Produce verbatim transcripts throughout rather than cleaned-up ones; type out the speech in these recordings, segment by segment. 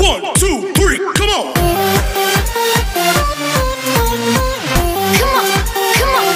One, two, three, come on! Come on, come on!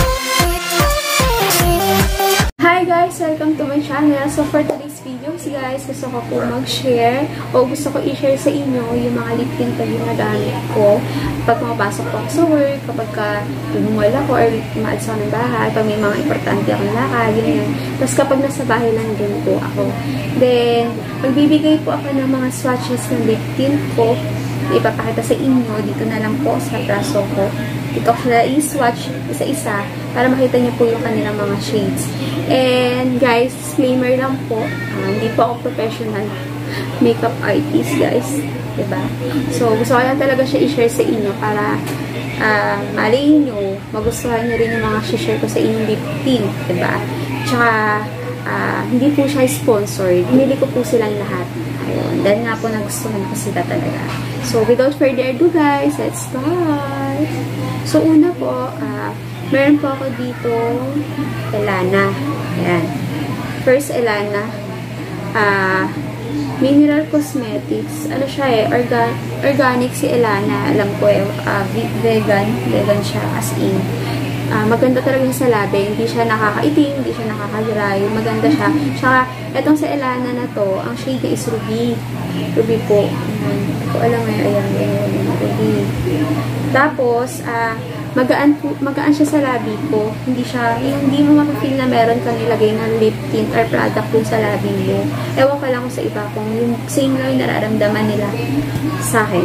Hi guys! Welcome to my channel. So for today's video, guys, gusto ko po mag-share o gusto ko i-share sa inyo yung mga lip tint na ginagamit ko pag mapasok po ako sa work, kapag ka lumumol ako or maalis ako ng bahay, pag may mga importante akong lakad, ganyan. Tapos kapag nasa bahay lang din po ako. Then, magbibigay po ako ng mga swatches ng lip tint ko. Ipapakita sa inyo dito na lang po sa braso ko. Dito ko sila i-swatch isa-isa para makita niyo po yung kanilang mga shades. And guys, disclaimer lang po, uh, hindi po ako professional makeup artist, guys. Diba? So, gusto ko lang talaga siya i-share sa inyo para uh, maliin nyo, magustuhan nyo rin yung mga share ko sa inyong lip tint. Diba? Tsaka, uh, hindi po siya sponsored. Pinili ko po silang lahat. Ayun. Dahil nga po nagustuhan ko sila talaga. So, without further ado, guys, let's start! So, una po, uh, meron po ako dito Elana. Ayan. First, Elana. Ah, uh, Mineral Cosmetics. Ano siya eh, orga organic si Elana. Alam ko eh, uh, vegan. Vegan siya as in. Uh, maganda talaga siya sa labi. Hindi siya nakakaitim, hindi siya nakaka-dry. Maganda siya. Tsaka, etong sa Elana na to, ang shade niya is Ruby. Ruby po. Hindi ko alam eh. Ayan, ayan, ayan. Ruby. Tapos, ah, uh, magaan, magaan siya sa labi ko. Hindi siya, hindi mo makafeel na meron kang nilagay ng lip tint or product dun sa labi mo. Ewan ka lang kung sa iba kung yung same lang yung nararamdaman nila sa akin.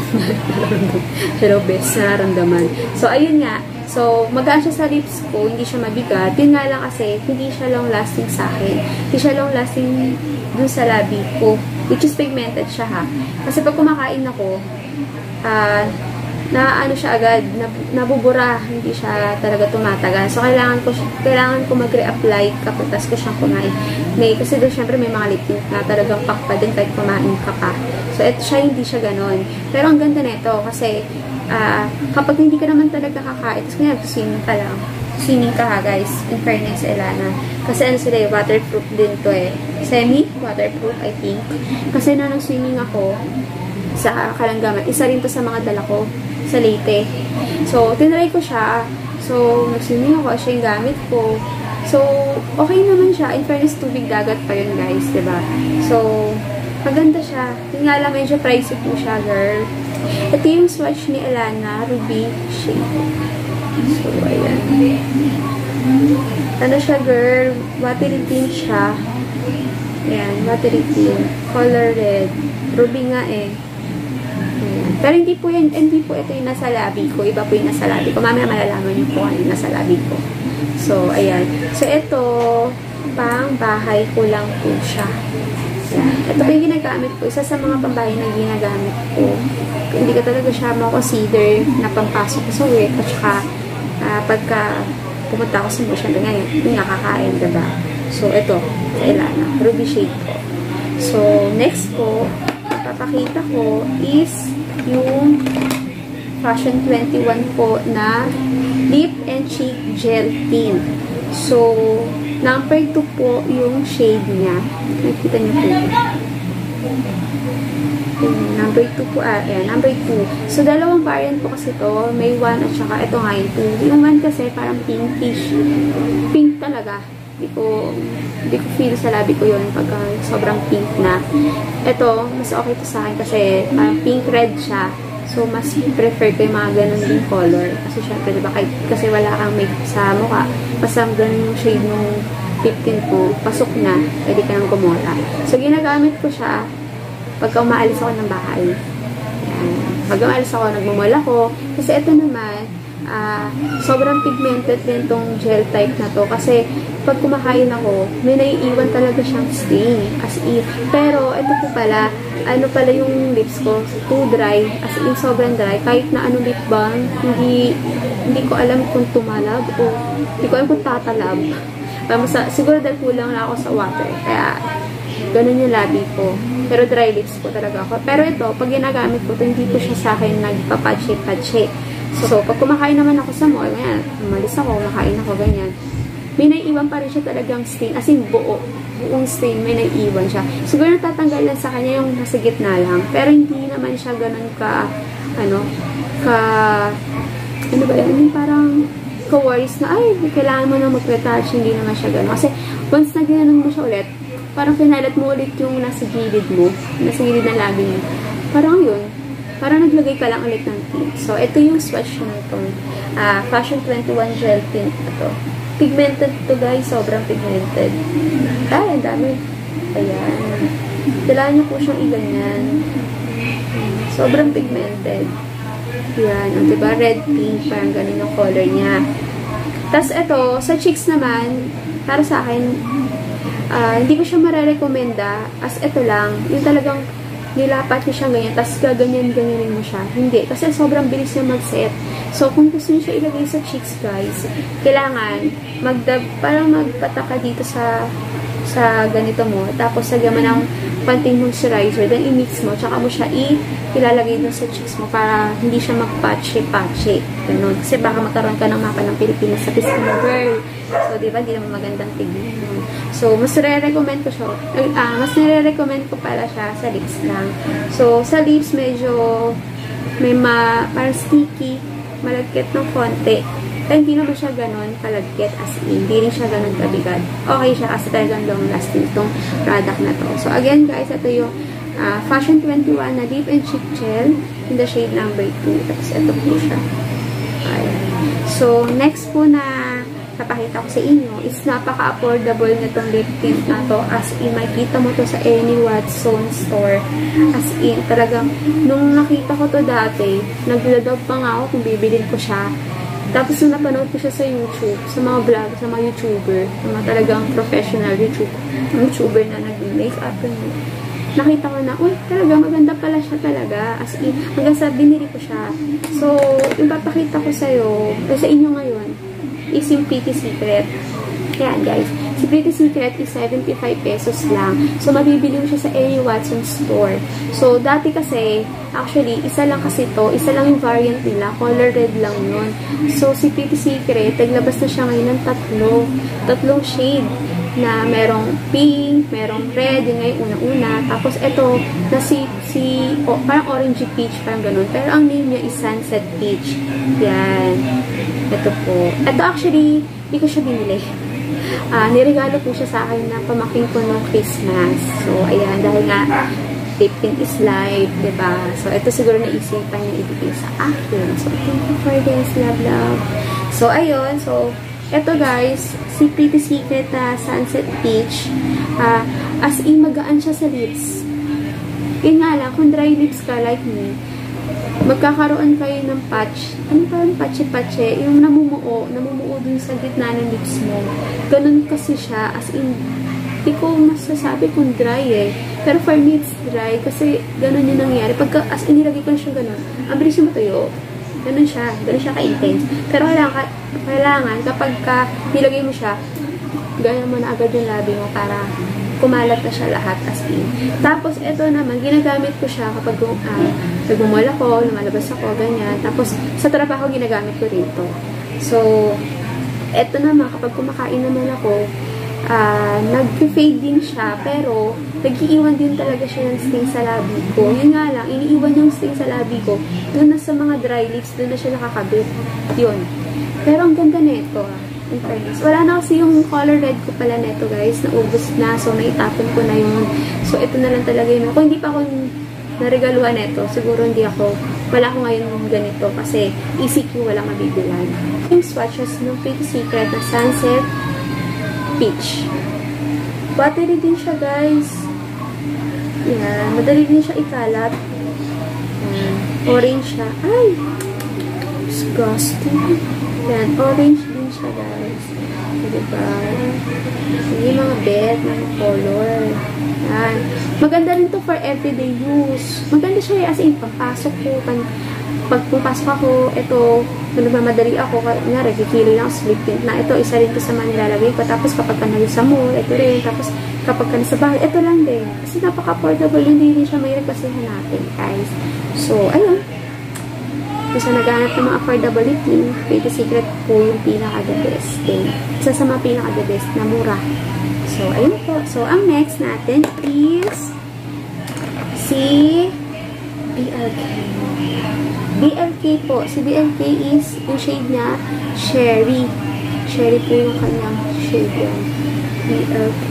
Hello, best, nararamdaman. So, ayun nga. So, magaan siya sa lips ko, hindi siya mabigat. Yun nga lang kasi, hindi siya long lasting sa akin. Hindi siya long lasting dun sa labi ko. Which is pigmented siya ha. Kasi pag kumakain ako, ah, uh, na ano siya agad, nabubura, hindi siya talaga tumatagal. So, kailangan ko, kailangan ko mag-reapply kapag tas ko siyang kumain. May, kasi doon, syempre, may mga lip tint na talagang pakpa din kahit kumain ka pa. So, ito siya, hindi siya ganon. Pero, ang ganda nito kasi, uh, kapag hindi ka naman talaga kakain, tapos kanya, swimming ka lang. Swimming ka ha, guys. In fairness, Elana. Kasi, ano sila, waterproof din to eh. Semi-waterproof, I think. Kasi, na nang swimming ako, sa Kalanggaman, isa rin to sa mga dala ko sa Leyte. So, tinry ko siya. So, nag-swimming ako. Siya yung gamit ko. So, okay naman siya. In fairness, tubig dagat pa yun, guys. Diba? So, maganda siya. Yung nga lang, medyo pricey po siya, girl. Ito yung swatch ni Elana, Ruby shade. So, ayan. Ano siya, girl? Watery tint siya. Ayan, watery tint. Color red. Ruby nga eh. Pero hindi po yan, hindi po ito yung nasa labi ko. Iba po yung nasa labi ko. Mamaya malalaman niyo po ano yung nasa labi ko. So, ayan. So, ito, pang bahay ko lang po siya. Ayan. Ito po yung ginagamit ko. Isa sa mga pambahay na ginagamit ko. Hindi ka talaga siya makonsider na pampasok ko sa work. At saka, uh, pagka pumunta ako sa mo siya, ngayon, yung nakakain, diba? So, ito, sa Elana. Ruby shade po. So, next po, papakita ko is yung Fashion twenty-one po na Lip and Cheek Gel Tint. So, number two po yung shade niya. Nakikita niyo po. Number two po, ah, ayan, number two. So, dalawang variant po kasi to. May one at saka ito nga yung two. Yung one kasi parang pinkish. Pink talaga. Hindi ko, hindi ko feel sa labi ko yun pagka sobrang pink na. Ito, mas okay to sa akin kasi parang pink-red siya. So, mas prefer ko yung mga ganun din color. Kasi syempre, diba, kahit, kasi wala kang makeup sa mukha. Basta ganun yung shade ng lip tint mo, pasok na, pwede ka nang gumora. So, ginagamit ko siya pagka umaalis ako ng bahay. Ayan. Pag umaalis ako, nagmumall ako. Kasi ito naman, uh, sobrang pigmented din tong gel type na to. Kasi, pag kumakain ako, may naiiwan talaga siyang stain. As in. Pero, ito po pala, ano pala yung lips ko, too dry. As in, sobrang dry. Kahit na ano lip balm, hindi, hindi ko alam kung tumalab o hindi ko alam kung tatalab. Basta, siguro dahil kulang na ako sa water. Kaya, ganun yung labi ko. Pero dry lips po talaga ako. Pero ito, pag ginagamit ko ito, hindi ko siya sa akin nagpapache-pache. So, pag kumakain naman ako sa mall, ganyan, umalis ako, kumakain ako, ganyan. May naiiwan pa rin siya talagang stain, as in buo. buong stain, may naiiwan siya. Siguro natatanggal lang sa kanya yung nasa gitna lang. Pero hindi naman siya ganun ka, ano, ka, ano ba yun? Hindi parang ka-worries na, ay, kailangan mo na mag-retouch. Hindi naman siya ganun. Kasi once na ginanon mo siya ulit, parang pinalat mo ulit yung nasa gilid mo, nasa gilid na labi mo. Parang yun, parang naglagay ka lang ulit ng tint. So, ito yung swatch na itong uh, Fashion twenty-one Gel Tint ito. Pigmented to guys, sobrang pigmented. Ay, ang dami. Ayan. Kailangan nyo po siyang iganyan. Sobrang pigmented. Ayan. O, diba? Red, pink, parang ganun yung color niya. Tapos, ito, sa cheeks naman, para sa akin, uh, hindi ko siya mararekomenda. As ito lang, yung talagang nilapat niya siya ganyan, tapos gaganyan-ganyanin mo siya. Hindi, kasi sobrang bilis niya mag-set. So, kung gusto niyo siya ilagay sa cheeks, guys, kailangan magdab, parang magpataka dito sa sa ganito mo, tapos lagyan mo ng panting moisturizer, then i-mix mo, tsaka mo siya i-ilalagay dun sa cheeks mo para hindi siya mag-patchy-patchy. Ganun. Kasi baka magkaroon ka ng mapa ng Pilipinas sa pisngi mo, girl. So, di ba, hindi naman magandang tignan. So, mas nire-recommend ko siya, ah, mas nire-recommend ko pala siya sa lips lang. So, sa lips, medyo may ma, parang sticky, malagkit ng konti. Pero hindi naman siya ganun kalagkit as in. Hindi rin siya ganun kabigat. Okay siya kasi talagang long lasting itong product na to. So, again guys, ito yung uh, Fashion twenty-one na Deep and Cheek Gel in the shade number two. Tapos, ito po siya. Ayan. So, next po na napakita ko sa inyo is napaka-affordable na itong lip tint na to. As in, makikita mo to sa any Watson store. As in, talagang, nung nakita ko to dati, nagladab pa nga ako kung bibilin ko siya. Tapos nung napanood ko siya sa YouTube, sa mga vlog, sa mga YouTuber, sa mga talagang professional YouTube, YouTuber na nag-makeup, nakita ko na, uy, talaga, maganda pala siya talaga. As in, hanggang sa binili ko siya. So, yung papakita ko sa'yo, sa inyo ngayon, is yung Pretty Secret. Yan, guys. Si Pretty Secret is seventy-five pesos lang. So, mabibili mo siya sa any Watson store. So, dati kasi, actually, isa lang kasi to, isa lang yung variant nila. Color red lang yun. So, si Pretty Secret, naglabas na siya ngayon ng tatlo. Tatlong shade na merong pink, merong red, yung ngayon una-una. Tapos, ito, na si, si oh, parang orangey peach, parang ganun. Pero, ang name niya is Sunset Peach. Yan. Ito po. Ito, actually, hindi ko siya binili. Uh, niregalo po siya sa akin na pamaking ko ng Christmas. So, ayan, dahil nga lip tint is life, diba? So, ito siguro naisipan niya ibigay sa akin. So, thank you for this, love, love. So, ayun. So, ito guys, si Pretty Secret na uh, Sunset Peach. Uh, as in, magaan siya sa lips. Yun nga lang, kung dry lips ka like me, magkakaroon kayo ng patch. Ano pa yung patchy-patchy? Yung namumuo, namumuo dun sa gitna ng lips mo. Ganun kasi siya. As in, di ko masasabi kung dry eh. Pero for me, it's dry. Kasi ganun yung nangyari. Pagka, as in, nilagay ko na siya ganun. Ang bilis yung matuyo. Ganun siya. Ganun siya ka-intense. Pero kailangan, kailangan kapag ka nilagay mo siya, ganyan mo na agad yung labi mo para kumalat na siya lahat as in. Tapos, ito naman, ginagamit ko siya kapag uh, nagmumall ako, lumalabas ako, ganyan. Tapos, sa trabaho, ginagamit ko rin ito. So, ito naman, kapag kumakain naman ako, uh, nag-fade din siya, pero nag-iiwan din talaga siya ng sting sa labi ko. Yun nga lang, iniiwan yung sting sa labi ko. Doon na sa mga dry lips, doon na siya nakakabit. Yun. Pero ang ganda nito, ah. In fairness. Wala na kasi yung color red ko pala neto guys, naubos na, so naitapon ko na yun. So ito na lang talaga yun. Kung hindi pa ako naregaluhan neto, siguro hindi ako, wala ko ngayon yung ganito kasi E C Q wala mabibilan. Yung swatches ng Pretty Secret na Sunset Peach. Buttery din siya guys. Yan, madali din siya ikalat. Yan, orange siya. Ay! Disgusting. Yan, orange din siya guys. Diba? Hindi mga bed, mga color. Yan. Maganda rin to for everyday use. Maganda siya as in, pagpasok ko, pag, pag pupasok ako, ito, kung nagmamadali ako, nga, regikili lang, sleep tint na. Ito, isa rin to sa mga nilalagay ko. Tapos kapag ka nag sa mall, ito rin. Tapos kapag ka nasa bahay, ito lang din. Kasi napaka-affordable, hindi rin siya may kasi hanapin, guys. So, ayun. Kung sa naghanap ng mga affordability, Pretty Secret po yung pinaka-the best din. Isa sa mga pinaka-the best na mura. So, ayun po. So, ang next natin is si B L K. B L K po. Si B L K is, yung shade niya, Cherry. Cherry po yung kanyang shade yan. B L K.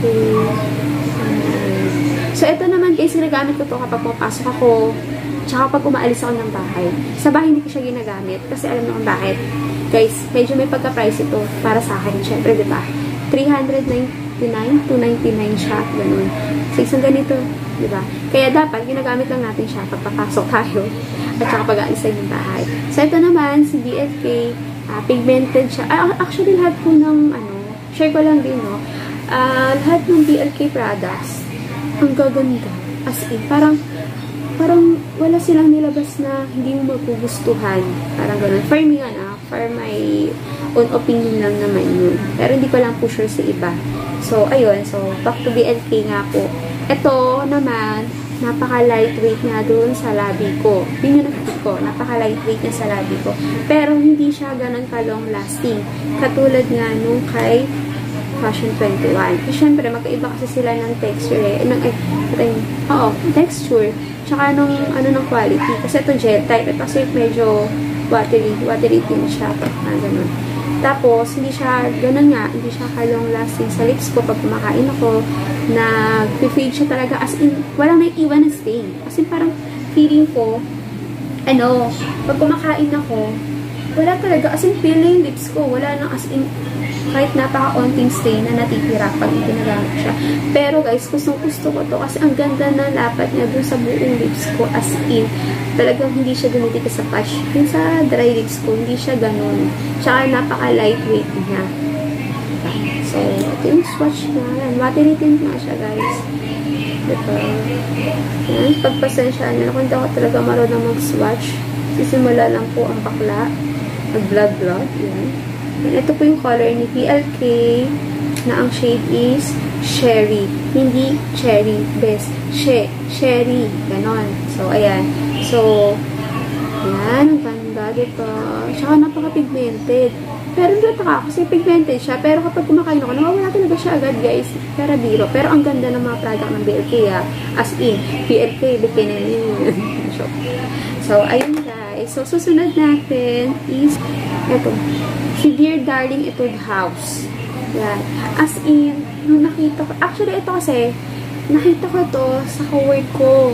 So, ito naman guys, ginagamit ko to kapag pumapasok ako, tsaka kapag umaalis ako ng bahay. Sa bahay, hindi ko siya ginagamit. Kasi alam naman bakit. Guys, medyo may pagka-price ito para sa akin. Siyempre, diba? three ninety-nine, two ninety-nine siya. Ganun. So, isang ganito. Diba? Kaya dapat, ginagamit lang natin siya pag papasok tayo. At saka pag aalis tayo ng bahay. So, ito naman, si B L K, uh, pigmented siya. Uh, actually, lahat po ng, ano, share ko lang din, no? Uh, lahat ng B L K products, ang gaganda. As in, parang, parang wala silang nilabas na hindi mo magugustuhan. Parang ganun. For me yun, ah. For my own opinion lang naman yun. Pero hindi ko lang po sure sa iba. So, ayun. So, back to B L K nga po. Ito naman, napaka-lightweight niya dun sa labi ko. Yun yung nakikita ko. Napaka-lightweight niya sa labi ko. Pero, hindi siya ganun ka-long lasting. Katulad nga nung kay Fashion twenty-one. Kasi syempre, magkaiba kasi sila ng texture eh. Ng, eh, eh, oo, texture. Tsaka nung, ano, ng quality. Kasi ito gel type. Ito kasi medyo watery. Watery din siya. Ah, ganun. Tapos, hindi siya, ganun nga, hindi siya ka-long lasting sa lips ko pag kumakain ako. Nag-fade siya talaga. As in, walang naiiwan na stain. As in, parang feeling ko, ano, pag kumakain ako, wala talaga. As in, feel yung lips ko. Wala nang as in, kahit napaka-onting stain na natitira pag ginagamit siya. Pero guys, gustong-gusto ko to kasi ang ganda ng lapat niya dun sa buong lips ko. As in, talagang hindi siya dumidika sa patch. Yung sa dry lips ko, hindi siya ganun. Tsaka napaka-lightweight niya. So, ito yung swatch niya. Watery tint nga siya, guys. Diba? Yan. Pagpasensyaan nyo. Kung hindi ako talaga marunong mag-swatch, sisimula lang po ang bakla. Mag-vlog-vlog. Yan. Ito po yung color ni B L K na ang shade is Cherry. Hindi Cherry. Best. She Cherry. Ganon. So, ayan. So, ayan. Ang ganda. Dito. Tsaka napaka-pigmented. Pero nataka kasi pigmented siya. Pero kapag kumakain ako, nawawala talaga siya agad, guys. Para biro. Pero ang ganda ng mga product ng B L K, ah. As in, B L K, bikinin. So, ayun guys. So, susunod natin is ito. Si Dear Darling Etude House. Yan. As in, nung nakita ko, actually, ito kasi, nakita ko to sa co-work ko,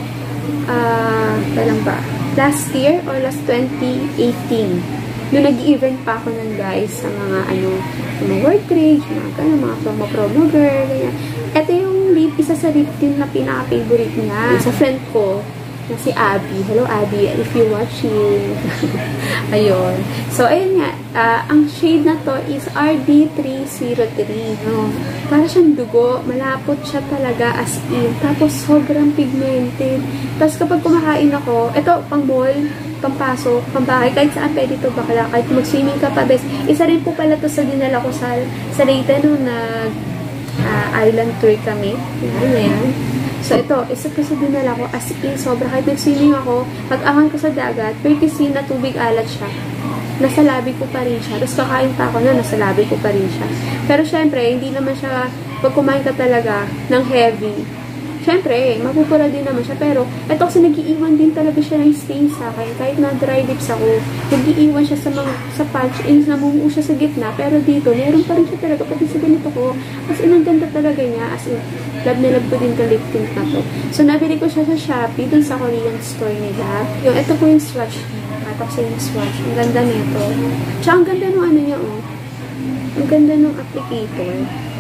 ah, uh, lang ba? Last year or last twenty eighteen. Nung nag-event pa ako nun, guys, sa mga, ano, sa mga word trade, mga gano'n, mga promo-promoger, ganyan. Ito yung lip, isa sa lip din na pinaka-favorite niya. Sa friend ko, na si Abby. Hello, Abby, if you're watching. Ayun. So, ayun nga. Uh, ang shade na to is R D three oh three. No? Para siyang dugo. Malapot siya talaga as in. Tapos, sobrang pigmented. Tapos, kapag kumakain ako, ito, pang mall, pampasok, pambahay, kahit saan pwede ito bakla. Kahit mag-swimming ka pa, best. Isa rin po pala to sa dinala ko sa, sa Leyte nung nag uh, island tour kami. Yan, yan. So, ito, isa ko sa dinala ko as in, sobra. Kahit nag-swimming ako, pag-ahon ko sa dagat, courtesy na tubig alat siya. Nasa labi ko pa rin siya. Tapos kakain pa ako na, nasa labi ko pa rin siya. Pero syempre, hindi naman siya, pag kumain ka talaga ng heavy, syempre, mapupura din naman siya. Pero, ito kasi nag-iiwan din talaga siya ng stain sa akin. Kahit na dry lips ako, nag-iiwan siya sa mga, sa patch, eh, namumuo siya sa gitna. Pero dito, meron pa rin siya talaga. Pati sa ganito ko, as in, ang ganda talaga niya. As in, love na love ko din ka lip tint na to. So, nabili ko siya sa Shopee, dun sa Korean store nila. Yung, ito po yung swatch niya. Ito kasi yung swatch. Ang ganda nito. Tsaka, ang ganda nung ano niya, oh. Ang ganda nung applicator.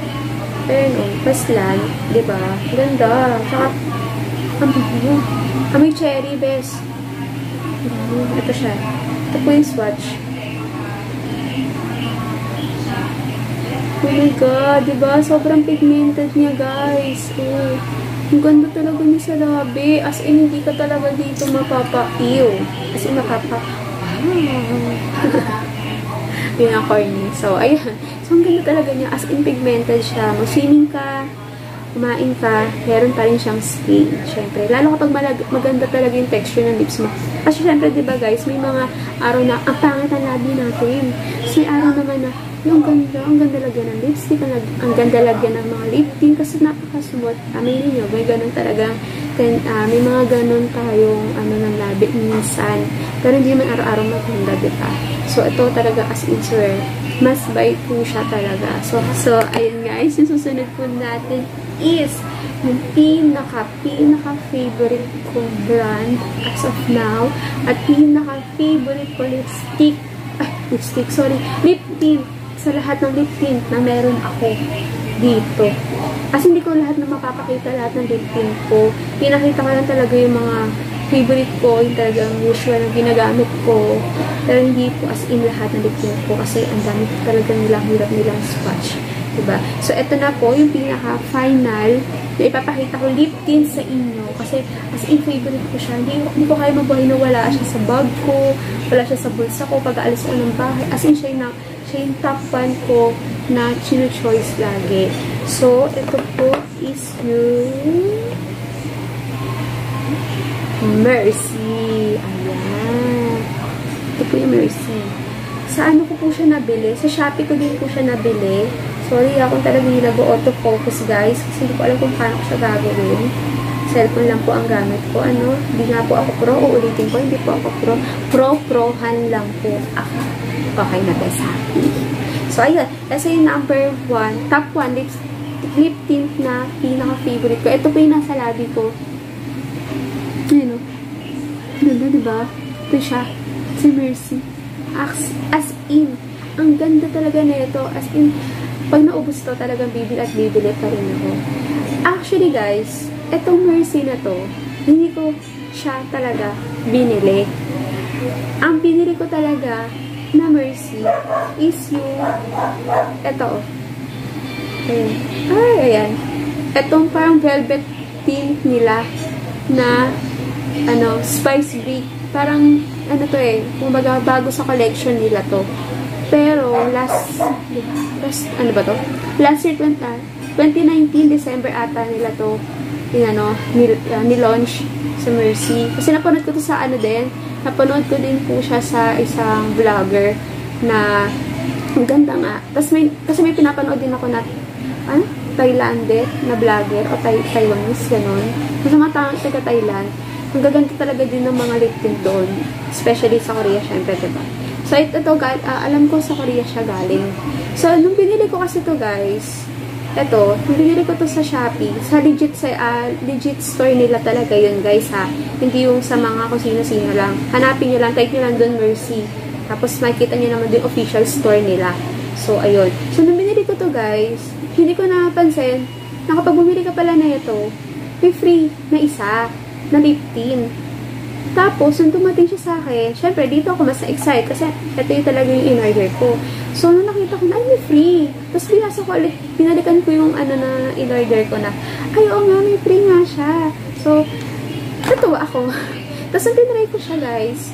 Ayan o, paslan, diba? Ganda. Saka, ang bigo. Amoy cherry, best. Ito siya. Ito po yung swatch. Oh my god, diba? Sobrang pigmented niya, guys. Oh. Ang ganda talaga niya sa labi. As in, hindi ka talaga dito mapapa-ew. As in, mapapa... Wow. Yung corny. So, ayan. So, ang ganda talaga niya. As in, pigmented siya. Mag-swimming ka. kumain ka, meron pa rin siyang stain. Syempre, lalo kapag malag- maganda talaga yung texture ng lips mo. Kasi syempre, di ba guys, may mga araw na ang pangit ang labi natin. So, may araw naman na yung ganda, ang ganda lagyan ng lipstick, ang, ang ganda lagyan ng mga lip tint kasi napakasmooth. Aminin nyo, may ganun talagang, ten, uh, may mga ganun tayong ano ng labi minsan. Pero hindi man araw-araw maganda, diba? So, ito talaga as in swear, mas buy po siya talaga. So, so ayun guys, yung susunod po natin is yung pinaka, pinaka favorite kong brand as of now at pinaka favorite ko lipstick, ay, lipstick, sorry, lip tint sa lahat ng lip tint na meron ako dito. Kasi hindi ko lahat na mapapakita lahat ng lip tint ko. Pinakita ko lang talaga yung mga favorite ko, yung talagang usual na ginagamit ko. Pero hindi po as in lahat ng lip tint ko kasi ang dami talaga nilang hirap nilang swatch. Diba? So, ito na po yung pinaka-final na ipapakita ko lip tint sa inyo. Kasi as in favorite ko siya. Hindi, hindi ko kaya mabuhay na wala siya sa bag ko, wala siya sa bulsa ko pag aalis ko ng bahay. As in siya yung siya yung top one ko na chino-choice lagi. So, ito po is yung Mercy. Ayan. Ito po yung Mercy. Sa ano ko po siya nabili? Sa Shopee ko din po siya nabili. Sorry, ako talaga hindi nag-auto-focus guys. Kasi hindi ko alam kung paano ko siya gagawin. Cellphone lang po ang gamit ko. Ano? Hindi nga po ako pro. Uulitin ko, hindi po ako pro. Pro-prohan lang po ako. Okay na guys, happy. So, ayun. Kasi yung number one, top one, lip, lip tint na pinaka-favorite ko. Ito po yung nasa labi ko. Ayun o. Ganda, diba? Ito siya. Si Mercy. As, as in, ang ganda talaga na ito. As in, pag naubos to, talagang bibili at bibili pa rin ako. Actually, guys, etong Mercy na to, hindi ko siya talaga binili. Ang binili ko talaga na Mercy is yung eto. Ayan. Ay, ayan. Etong parang velvet tint nila na ano, Spice Brick. Parang, ano to eh, kumbaga bago sa collection nila to. Pero, last, last, ano ba to? Last year, twenty nineteen, December ata nila to, yung ano, nil, uh, nilaunch sa Mercy. Kasi napanood ko to sa ano din, napanood ko din po siya sa isang vlogger na, ang ganda nga. Tapos may, kasi may pinapanood din ako na, ano? Thailander na vlogger o Thai Taiwanese, gano'n. Kasi mga taga-Thailand, ang gaganda talaga din ng mga lip tint doon. Especially sa Korea, syempre, diba? So, ito, ito uh, alam ko sa Korea siya galing. So, nung binili ko kasi to guys, ito, nung binili ko to sa Shopee, sa legit, sa, uh, legit store nila talaga yun, guys, ha? Hindi yung sa mga kung sino-sino lang. Hanapin nyo lang, type nyo lang doon, Mercy. Tapos, makikita nyo naman yung official store nila. So, ayun. So, nung binili ko to guys, hindi ko napansin na kapag bumili ka pala na ito, may free na isa na lip tint. Tapos, nung dumating siya sa akin, syempre, dito ako mas na-excite kasi ito yung talaga yung in-order ko. So, nung nakita ko na, ay, may free. Tapos, binasa ko ulit, binalikan ko yung ano na in-order ko na, ay, oo nga, may free nga siya. So, natuwa ako. Tapos, nung tinry ko siya, guys,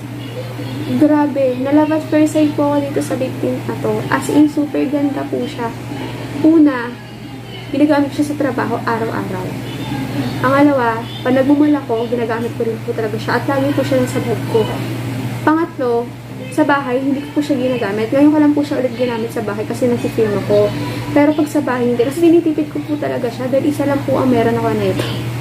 grabe, na-love at first sight po ako dito sa lip tint na to. As in, super ganda po siya. Una, ginagamit siya sa trabaho araw-araw. Ang alawa, pag nagmumul ako, ginagamit ko rin po talaga siya. At lagi po siya nasa bag ko. Pangatlo, sa bahay, hindi ko po siya ginagamit. Ngayon ko lang po siya ulit ginamit sa bahay kasi nasi-film ako. Pero pag sa bahay, hindi. Kasi tinitipid ko po talaga siya dahil isa lang po ang meron ako na ito.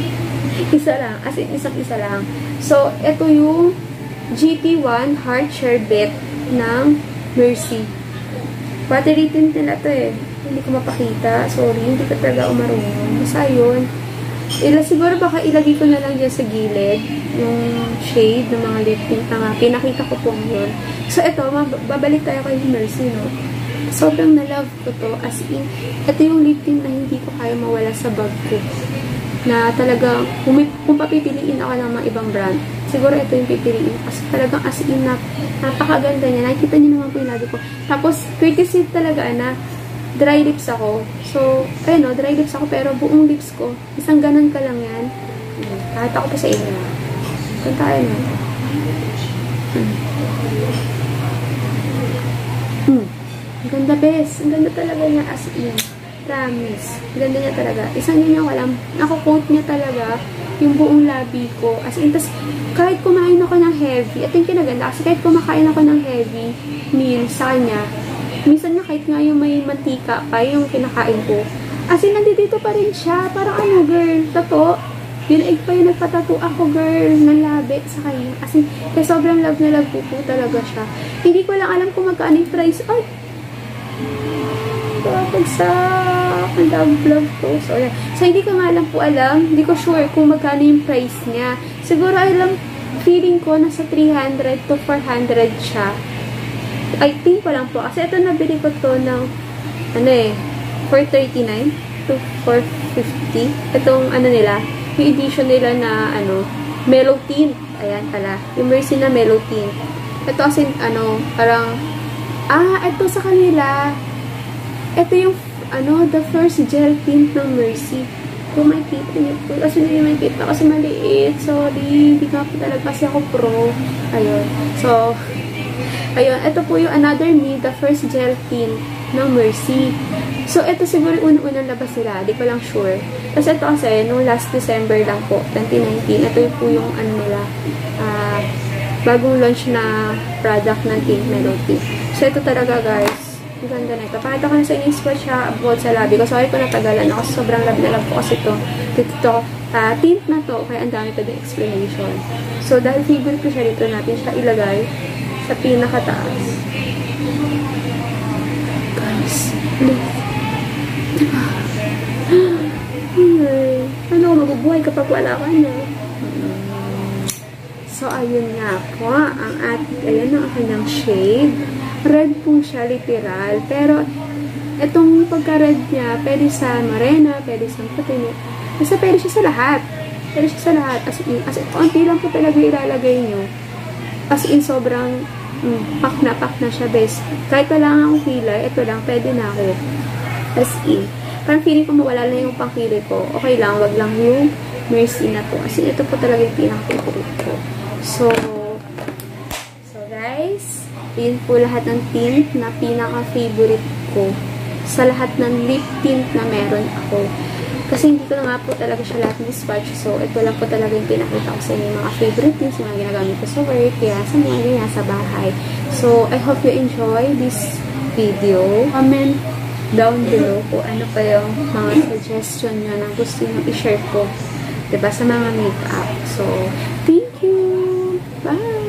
Isa lang. As in, isang isa lang. So, ito yung G T one Heart Sherbet ng Mercy. Battery tint nila ito eh. Hindi ko mapakita. Sorry, hindi ko talaga umarunong. Basta yun. Ila, siguro baka ilagay ko na lang dyan sa gilid yung shade ng mga lip tint na nga. Pinakita ko po yun. So, ito, babalik tayo kay Mercy, no? Sobrang na-love ko to. As in, ito yung lip tint na hindi ko kaya mawala sa bag ko. Na talagang, kung, kung papipiliin ako ng mga ibang brand, siguro ito yung pipiliin. Kasi talagang as in, na, napakaganda niya. Nakikita niyo naman po yung labi ko. Tapos, courtesy talaga na dry lips ako. So, ayun o, dry lips ako, pero buong lips ko, isang ganun ka lang yan. Kahit ako pa sa inyo. Kanta tayo na. Hmm. Hmm. Ang ganda, bes. Ang ganda talaga niya as in. Promise. Ganda niya talaga. Isang ganyan ko lang. Nakukoat niya talaga yung buong labi ko. As in, tas, kahit kumain ako ng heavy, at yung kinaganda, kasi kahit kumakain ako ng heavy meal sa kanya, minsan nga kahit nga yung may mantika pa, yung kinakain ko, as in, nandito pa rin siya. Parang ano, girl, tato. Dinaig pa yung nagpatato ako, girl, ng labi sa kanya. As in, kaya sobrang love na love ko po talaga siya. Hindi ko lang alam kung magkano yung price. Ay! Pagsak! Ang love-love ko. So, yeah. So, hindi ko nga lang po alam. Hindi ko sure kung magkano yung price niya. Siguro, alam, feeling ko, nasa three hundred to four hundred siya. I think ko lang po. Kasi ito, nabili ko to ng, ano eh, four thirty-nine to four fifty. Itong, ano nila, yung edition nila na, ano, mellow tint. Ayan pala. Yung Mercy na mellow tint. Ito kasi, ano, parang, ah, ito sa kanila. Ito yung, ano, the first gel tint ng Mercy. Kung makikita niyo po. Kasi hindi makikita kasi maliit. Sorry. Hindi nga po talaga kasi ako pro. Ayun. So, ayun. Ito po yung Another Me, the first gel tint ng Mercy. So, ito siguro unang-unang labas nila. Di ko lang sure. Kasi ito kasi, nung last December lang po, twenty nineteen, ito yung po yung, ano nila, ah, uh, bagong launch na product ng Tint Melody. So, ito talaga, guys. Ang ganda na ito. Pakita ko na sa inyo spot siya about sa labi ko. Sorry ko natagalan ako. Sobrang love na love ko kasi ito. Dito, uh, tint na to. Kaya ang dami pa din explanation. So, dahil favorite ko siya dito, natin siya ilagay sa pinakataas. Guys, look. Ay, ano ako mabubuhay kapag wala ka na? So, ayun nga po. Ang at, ayun ang kanyang shade. Red po siya, literal. Pero, itong pagka-red niya, pwede sa morena, pwede sa puti. Basta pwede siya sa lahat. Pwede siya sa lahat. As in, as in, konti lang po talaga ilalagay nyo. As in, sobrang mm, pak na, pak na siya, best. Kahit wala nga akong kilay, ito lang, pwede na ako. As in. Parang feeling ko mawala na yung pangkilay ko. Okay lang, wag lang yung Mercy na to. As in, ito po talaga yung pinaka-favorite ko. So, so guys, yun po lahat ng tint na pinaka-favorite ko sa lahat ng lip tint na meron ako. Kasi hindi ko na nga po talaga siya lahat ng swatch. So, ito lang po talaga yung pinakita ko sa inyo mga favorite tints, mga ginagamit ko sa work, kaya sa mga ganyan sa bahay. So, I hope you enjoy this video. Comment down below kung ano pa yung mga suggestion nyo na gusto nyo i-share ko, diba, sa mga makeup. So, thank you! Bye!